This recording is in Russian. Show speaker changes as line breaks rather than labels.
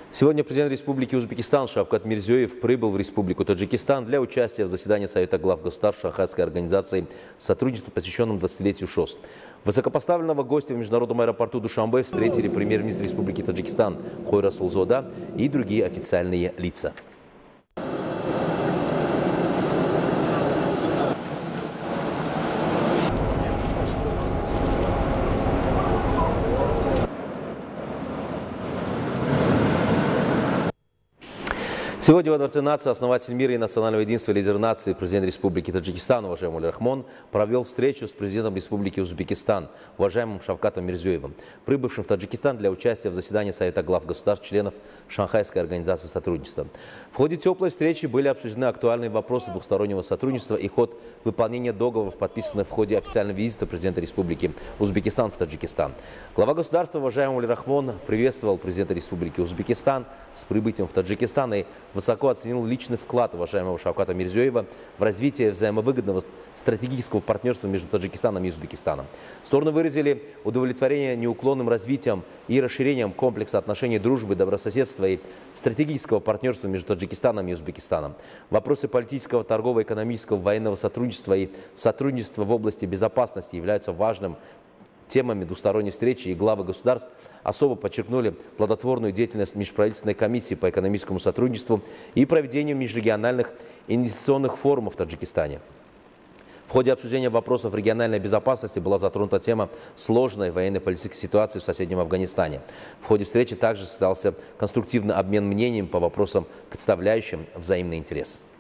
Сегодня президент Республики Узбекистан Шавкат Мирзиёев прибыл в Республику Таджикистан для участия в заседании Совета глав государств Шанхайской организации сотрудничества, посвященном 20-летию ШОС. Высокопоставленного гостя в международном аэропорту Душанбе встретили премьер-министр Республики Таджикистан Хой Расулзода и другие официальные лица. Сегодня во Дворце нации основатель мира и национального единства, лидер нации, президент Республики Таджикистан, уважаемый Эмомали Рахмон, провел встречу с президентом Республики Узбекистан, уважаемым Шавкатом Мирзиёевым, прибывшим в Таджикистан для участия в заседании Совета глав государств, членов Шанхайской организации сотрудничества. В ходе теплой встречи были обсуждены актуальные вопросы двухстороннего сотрудничества и ход выполнения договоров, подписанных в ходе официального визита президента Республики Узбекистан в Таджикистан. Глава государства, уважаемый Эмомали Рахмон, приветствовал президента Республики Узбекистан с прибытием в Таджикистан и высоко оценил личный вклад уважаемого Шавката Мирзиёева в развитие взаимовыгодного стратегического партнерства между Таджикистаном и Узбекистаном. Стороны выразили удовлетворение неуклонным развитием и расширением комплекса отношений дружбы, добрососедства и стратегического партнерства между Таджикистаном и Узбекистаном. Вопросы политического, торгового, экономического, военного сотрудничества и сотрудничества в области безопасности являются важным темами двусторонней встречи, и главы государств особо подчеркнули плодотворную деятельность Межправительственной комиссии по экономическому сотрудничеству и проведению межрегиональных инвестиционных форумов в Таджикистане. В ходе обсуждения вопросов региональной безопасности была затронута тема сложной военно-политической ситуации в соседнем Афганистане. В ходе встречи также состоялся конструктивный обмен мнениями по вопросам, представляющим взаимный интерес.